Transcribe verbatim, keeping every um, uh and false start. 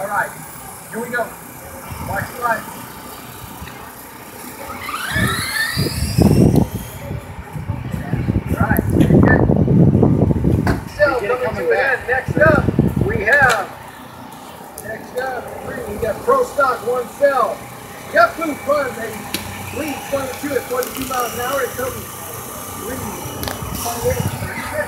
All right, here we go. Watch the light. All right, very good. So, coming to an end. Next up, we have, next up, three, we got Pro Stock one cell. We got food fun, baby. Lead twenty-two at forty-two miles an hour. It comes three, twenty-eight.